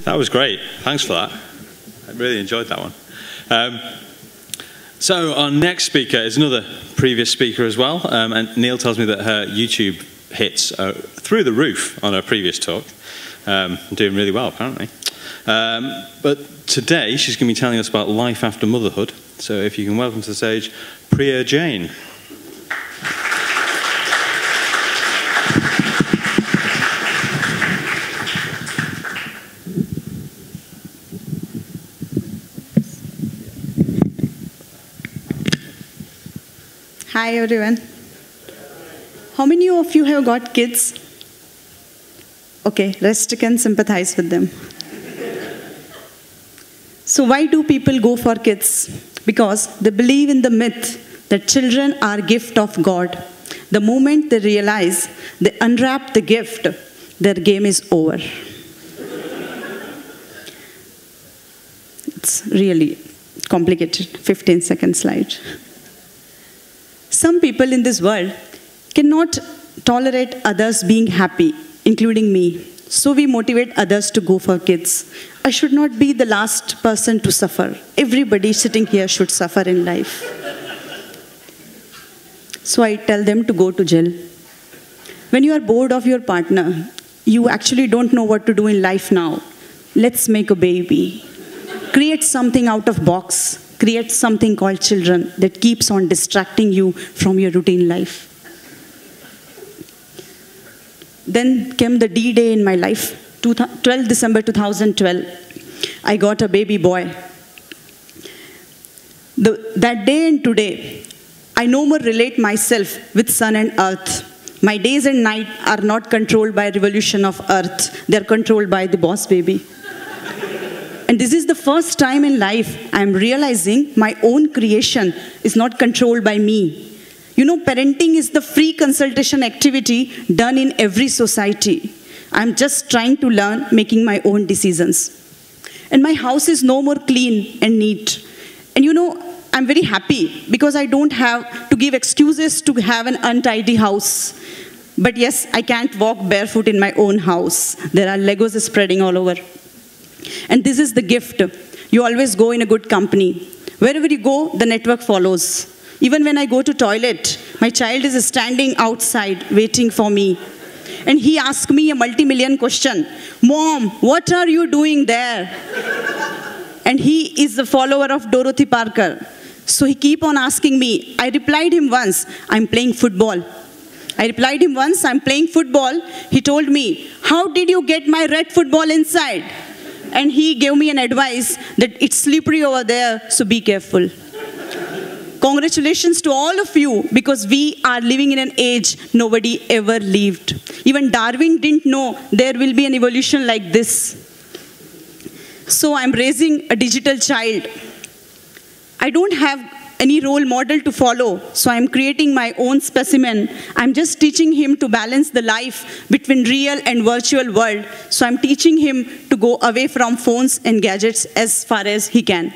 That was great. Thanks for that. I really enjoyed that one. So our next speaker is another previous speaker as well. And Neil tells me that her YouTube hits are through the roof on her previous talk. Doing really well, apparently. But today, she's going to be telling us about life after motherhood. So if you can welcome to the stage, Priya Jain. Hi everyone. How many of you have got kids? Okay, rest can sympathize with them. So why do people go for kids? Because they believe in the myth that children are a gift of God. The moment they realize they unwrap the gift, their game is over. It's really complicated. 15-second slide. Some people in this world cannot tolerate others being happy, including me. So we motivate others to go for kids. I should not be the last person to suffer. Everybody sitting here should suffer in life. So I tell them to go to jail. When you are bored of your partner, you actually don't know what to do in life now. Let's make a baby. Create something out of box. Create something called children that keeps on distracting you from your routine life. Then came the D-Day in my life, 12 December 2012. I got a baby boy. That day and today, I no more relate myself with sun and earth. My days and night are not controlled by revolution of earth. They're controlled by the boss baby. And this is the first time in life I'm realizing my own creation is not controlled by me. You know, parenting is the free consultation activity done in every society. I'm just trying to learn making my own decisions. And my house is no more clean and neat. And you know, I'm very happy because I don't have to give excuses to have an untidy house. But yes, I can't walk barefoot in my own house. There are Legos spreading all over. And this is the gift. You always go in a good company. Wherever you go, the network follows. Even when I go to toilet, my child is standing outside waiting for me. And he asked me a multi-million question. Mom, what are you doing there? And he is the follower of Dorothy Parker. So he keep on asking me. I replied him once, I'm playing football. I replied him once, I'm playing football. He told me, how did you get my red football inside? And he gave me an advice that it's slippery over there, so be careful. Congratulations to all of you, because we are living in an age nobody ever lived. Even Darwin didn't know there will be an evolution like this. So I'm raising a digital child. I don't have any role model to follow, so I'm creating my own specimen. I'm just teaching him to balance the life between real and virtual world. So I'm teaching him to go away from phones and gadgets as far as he can.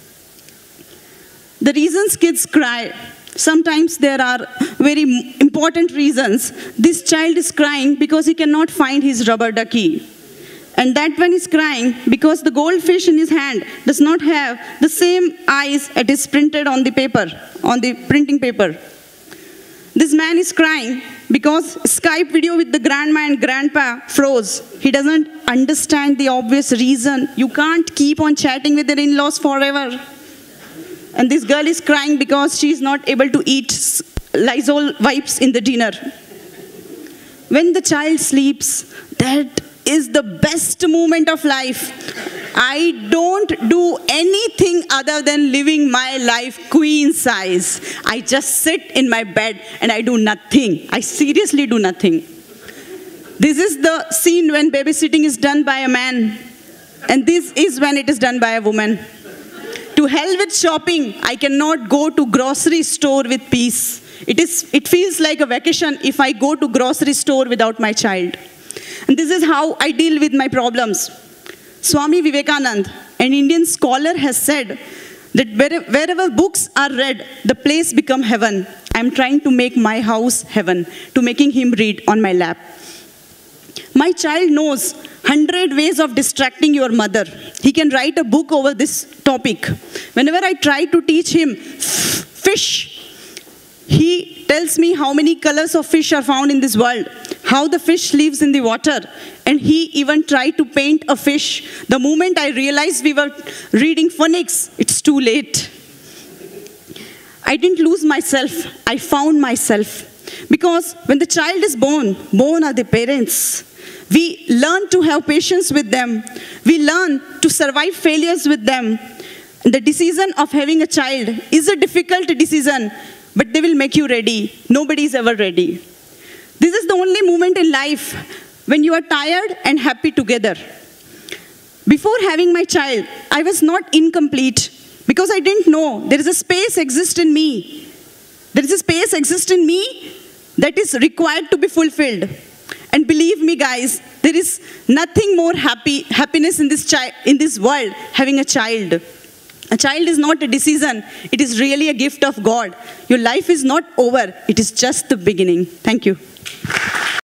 The reasons kids cry, sometimes there are very important reasons. This child is crying because he cannot find his rubber ducky. And that one is crying because the goldfish in his hand does not have the same eyes it is printed on the paper, on the printing paper. This man is crying because Skype video with the grandma and grandpa froze. He doesn't understand the obvious reason. You can't keep on chatting with your in-laws forever. And this girl is crying because she is not able to eat Lysol wipes in the dinner. When the child sleeps, that is the best moment of life. I don't do anything other than living my life queen size. I just sit in my bed and I do nothing. I seriously do nothing. This is the scene when babysitting is done by a man. And this is when it is done by a woman. To hell with shopping. I cannot go to grocery store with peace. It feels like a vacation if I go to grocery store without my child. And this is how I deal with my problems. Swami Vivekananda, an Indian scholar, has said that wherever books are read, the place becomes heaven. I'm trying to make my house heaven, to making him read on my lap. My child knows 100 ways of distracting your mother. He can write a book over this topic. Whenever I try to teach him fish, he tells me how many colors of fish are found in this world, how the fish lives in the water, and he even tried to paint a fish. The moment I realized we were reading phonics, it's too late. I didn't lose myself, I found myself. Because when the child is born are the parents. We learn to have patience with them. We learn to survive failures with them. The decision of having a child is a difficult decision, but they will make you ready. Nobody is ever ready. This is the only moment in life when you are tired and happy together. Before having my child, I was not incomplete because I didn't know there is a space exists in me. There is a space exists in me that is required to be fulfilled. And believe me, guys, there is nothing more happiness in this world having a child. A child is not a decision. It is really a gift of God. Your life is not over. It is just the beginning. Thank you.